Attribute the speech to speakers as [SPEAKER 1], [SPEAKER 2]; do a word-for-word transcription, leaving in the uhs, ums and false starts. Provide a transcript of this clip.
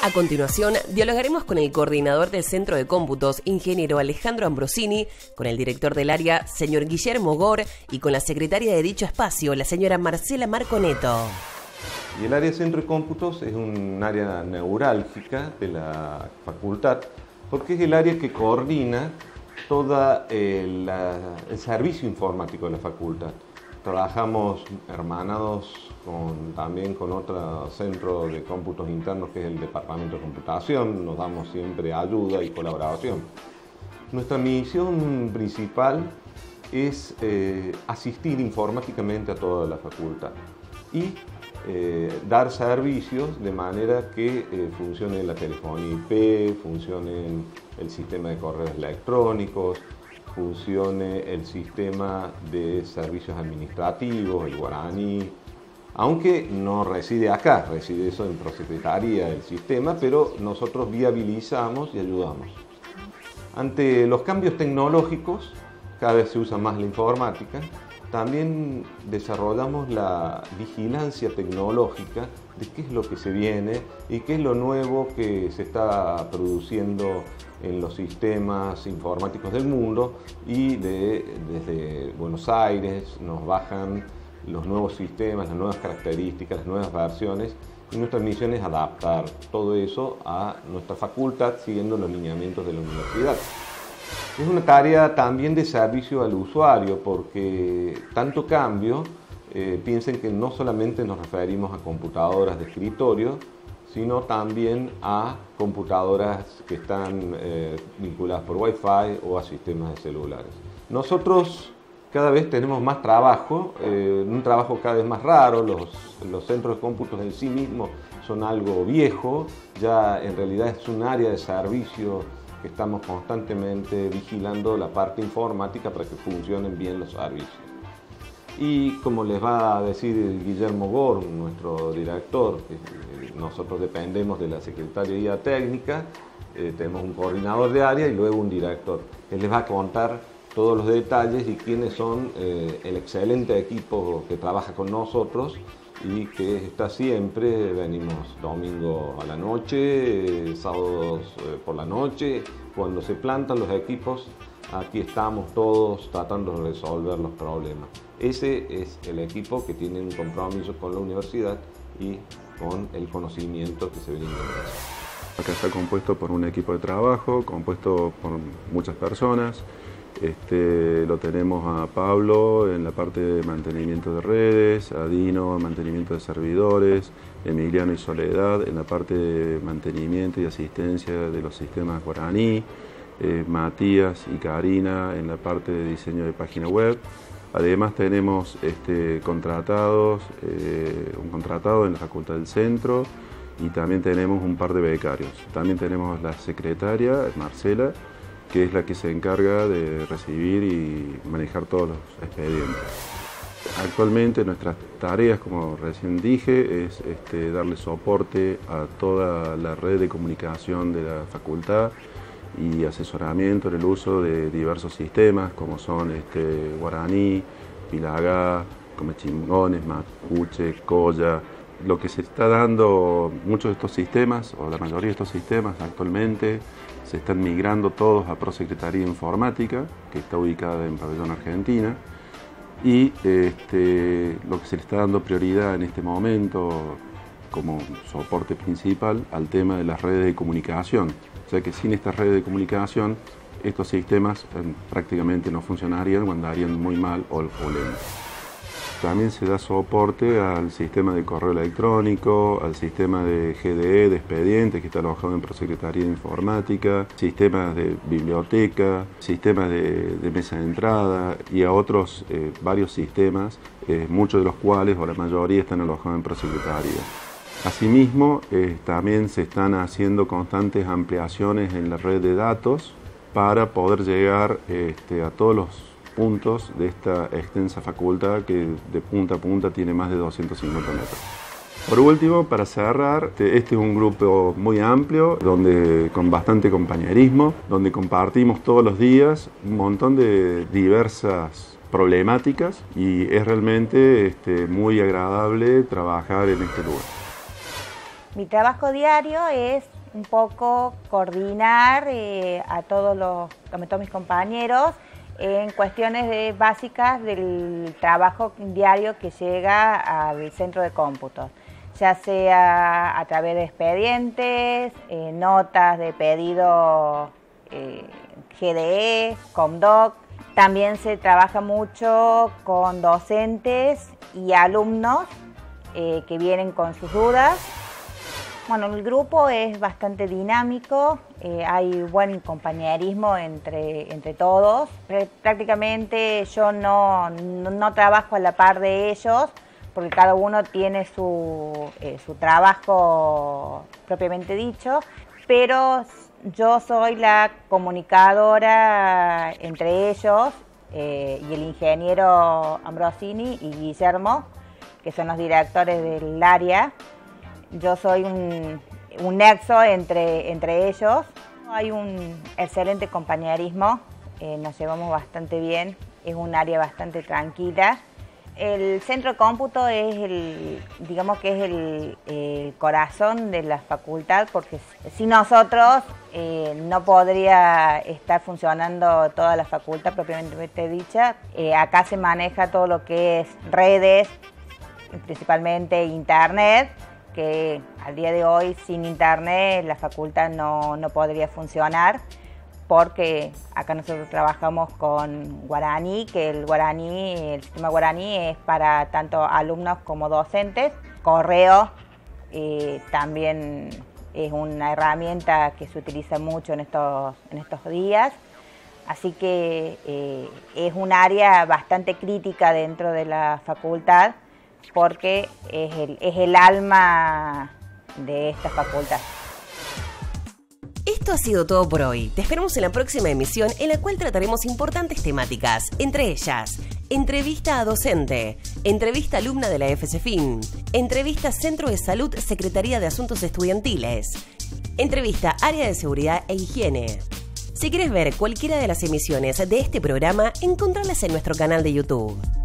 [SPEAKER 1] A continuación, dialogaremos con el coordinador del Centro de Cómputos, ingeniero Alejandro Ambrosini, con el director del área, señor Guillermo Gor, y con la secretaria de dicho espacio, la señora Marcela Marconeto.
[SPEAKER 2] Y el área de Centro de Cómputos es un área neurálgica de la facultad, porque es el área que coordina todo el, el servicio informático de la facultad. Trabajamos hermanados con, también con otro centro de cómputos internos que es el Departamento de Computación, nos damos siempre ayuda y colaboración. Nuestra misión principal es eh, asistir informáticamente a toda la facultad y eh, dar servicios de manera que eh, funcione la telefonía I P, funcione el sistema de correos electrónicos, funcione el sistema de servicios administrativos, el guaraní, aunque no reside acá, reside eso en Prosecretaría del sistema, pero nosotros viabilizamos y ayudamos. Ante los cambios tecnológicos, cada vez se usa más la informática, también desarrollamos la vigilancia tecnológica de qué es lo que se viene y qué es lo nuevo que se está produciendo en los sistemas informáticos del mundo, y de, desde Buenos Aires nos bajan los nuevos sistemas, las nuevas características, las nuevas versiones, y nuestra misión es adaptar todo eso a nuestra facultad siguiendo los lineamientos de la universidad. Es una tarea también de servicio al usuario, porque tanto cambio, eh, piensen que no solamente nos referimos a computadoras de escritorio, sino también a computadoras que están eh, vinculadas por Wi-Fi o a sistemas de celulares. Nosotros cada vez tenemos más trabajo, eh, un trabajo cada vez más raro, los, los centros de cómputos en sí mismos son algo viejo, ya en realidad es un área de servicio que estamos constantemente vigilando la parte informática para que funcionen bien los servicios. Y como les va a decir Guillermo Gor, nuestro director, nosotros dependemos de la Secretaría Técnica, eh, tenemos un coordinador de área y luego un director. Él les va a contar todos los detalles y quiénes son eh, el excelente equipo que trabaja con nosotros y que está siempre. Venimos domingo a la noche, eh, sábados eh, por la noche. Cuando se plantan los equipos, aquí estamos todos tratando de resolver los problemas. Ese es el equipo que tiene un compromiso con la universidad y con el conocimiento que se viene ingresando.
[SPEAKER 3] Acá está compuesto por un equipo de trabajo, compuesto por muchas personas. Este, lo tenemos a Pablo en la parte de mantenimiento de redes, a Dino en mantenimiento de servidores, Emiliano y Soledad en la parte de mantenimiento y asistencia de los sistemas guaraní, eh, Matías y Karina en la parte de diseño de página web. Además tenemos este, contratados, eh, un contratado en la Facultad del Centro, y también tenemos un par de becarios. También tenemos la secretaria, Marcela, que es la que se encarga de recibir y manejar todos los expedientes. Actualmente nuestras tareas, como recién dije, es este, darle soporte a toda la red de comunicación de la facultad y asesoramiento en el uso de diversos sistemas como son este, guaraní, pilagá, comechingones, mapuche, colla. Lo que se está dando, muchos de estos sistemas, o la mayoría de estos sistemas actualmente, se están migrando todos a Prosecretaría Informática, que está ubicada en Pabellón, Argentina, y este, lo que se le está dando prioridad en este momento como soporte principal al tema de las redes de comunicación. O sea que sin estas redes de comunicación, estos sistemas eh, prácticamente no funcionarían o andarían muy mal o, o lentos. También se da soporte al sistema de correo electrónico, al sistema de G D E, de expedientes, que está alojado en Prosecretaría de Informática, sistemas de biblioteca, sistemas de, de mesa de entrada y a otros eh, varios sistemas, eh, muchos de los cuales, o la mayoría, están alojados en Prosecretaría. Asimismo, eh, también se están haciendo constantes ampliaciones en la red de datos para poder llegar este, a todos los puntos de esta extensa facultad que de punta a punta tiene más de doscientos cincuenta metros. Por último, para cerrar, este es un grupo muy amplio, donde, con bastante compañerismo, donde compartimos todos los días un montón de diversas problemáticas y es realmente este, muy agradable trabajar en este lugar.
[SPEAKER 4] Mi trabajo diario es un poco coordinar eh, a todos los, a todos mis compañeros en cuestiones de, básicas del trabajo diario que llega al centro de cómputos, ya sea a través de expedientes, eh, notas de pedido eh, G D E, Comdoc. También se trabaja mucho con docentes y alumnos eh, que vienen con sus dudas. Bueno, el grupo es bastante dinámico, eh, hay buen compañerismo entre, entre todos. Prácticamente yo no, no, no trabajo a la par de ellos, porque cada uno tiene su, eh, su trabajo propiamente dicho, pero yo soy la comunicadora entre ellos eh, y el ingeniero Ambrosini y Guillermo, que son los directores del área. Yo soy un, un nexo entre, entre ellos. Hay un excelente compañerismo, eh, nos llevamos bastante bien, es un área bastante tranquila. El centro de cómputo es el, digamos que es el, el corazón de la facultad, porque sin nosotros eh, no podría estar funcionando toda la facultad propiamente dicha. Eh, acá se maneja todo lo que es redes, principalmente internet, que al día de hoy sin internet la facultad no, no podría funcionar, porque acá nosotros trabajamos con guaraní, que el guaraní, el sistema guaraní es para tanto alumnos como docentes. Correo eh, también es una herramienta que se utiliza mucho en estos, en estos días, así que eh, es un área bastante crítica dentro de la facultad, porque es el, es el alma de esta facultad.
[SPEAKER 1] Esto ha sido todo por hoy. Te esperamos en la próxima emisión, en la cual trataremos importantes temáticas, entre ellas, entrevista a docente, entrevista alumna de la F C F I N, entrevista Centro de Salud, Secretaría de Asuntos Estudiantiles, entrevista Área de Seguridad e Higiene. Si quieres ver cualquiera de las emisiones de este programa, encontralas en nuestro canal de YouTube.